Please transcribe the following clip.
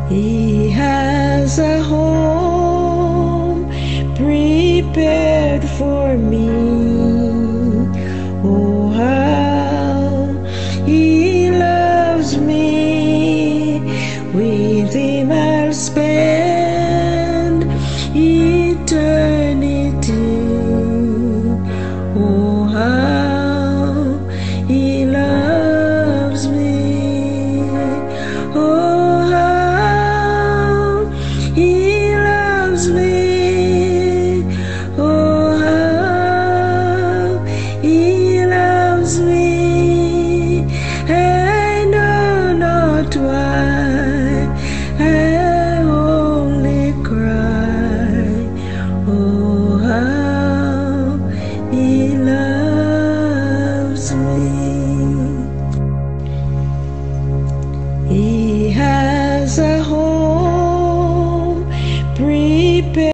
He has a home prepared for me. Oh, how He loves me. With Him I'll spend eternity. Oh, how He loves me. Oh, how He loves me. Oh, how He loves me. I know not why, I only cry. Oh, how He loves me. He has a home prepared.